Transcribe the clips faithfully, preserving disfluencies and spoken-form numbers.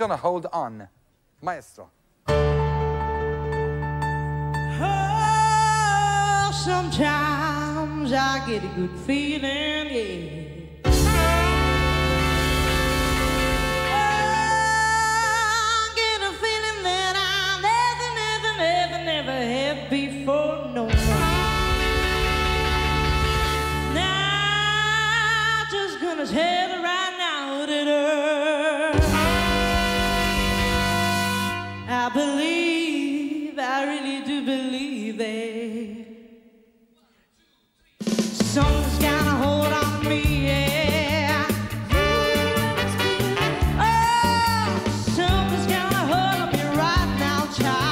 gonna hold on. Maestro. Oh, sometimes I get a good feeling, yeah. Before no more. Now, just gonna tell her right now that I believe, I really do believe that something's got a hold on me, yeah. Oh, something's got a hold on me right now, child.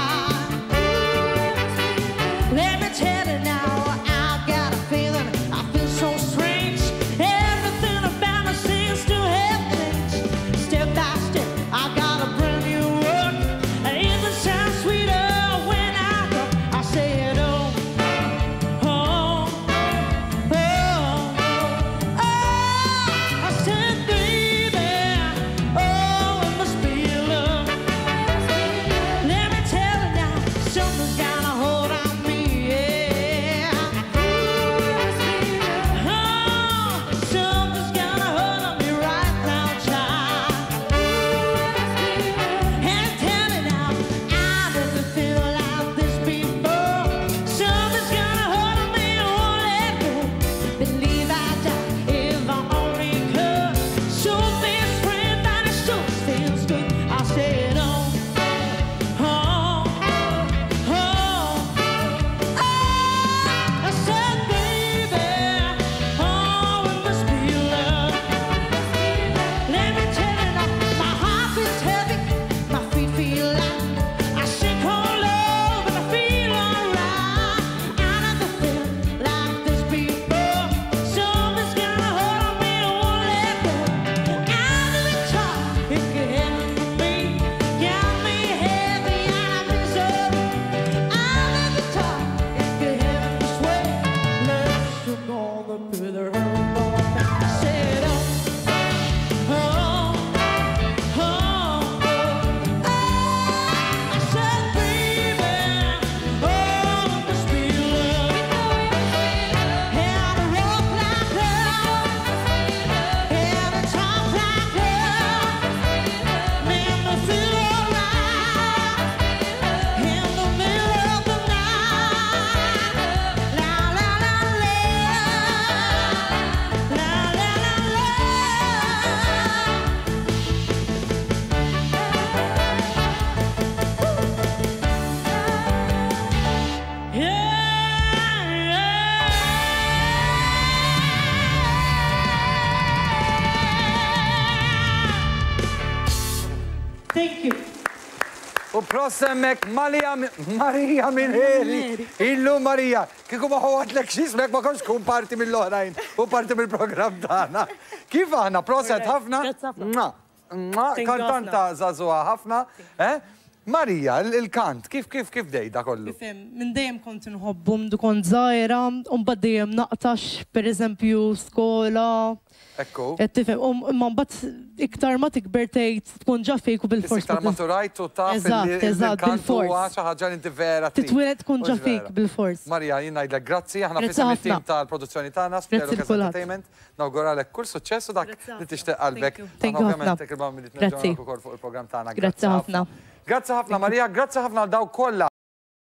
Thank you. U prosemmek Marija Marija Minheri. Illu Marija. Kiku maħuħat l-ek xismek ma konx kun parti mill-oħrajn u parti mill-program tagħna. Kif aħna? Proset ħafna? Kantanta zazuha ħafna. Marija, il-kant, kif kif kif dejda kollu? Minn dejjem kont inħobbu mdu kont żgħira, u mbagħad dejjem naqtax, pereżempju skola. Ekku. Tifhem, imma mbagħad iktar ma tikber tgħid tkun ġa fejk u bil-fors. Iktar maturajt u taf il-kant huwa xi ħaġa inti vera trid. Titwieled tkun ġa fejk bil-fors. Marija, jien ngħidlek grazzi, aħna fisem it-tim tal-produzzjoni tagħna Spjelo Entertainment. Nawguralek kull suċċess u dak li tixtieq qalbek. Ovvjament il-bam li tnerġgħu ukoll fuq il-programm tagħna. Grazzi ħafna. Grazzi ħafna Marija, grazzi ħafna għal daw kollha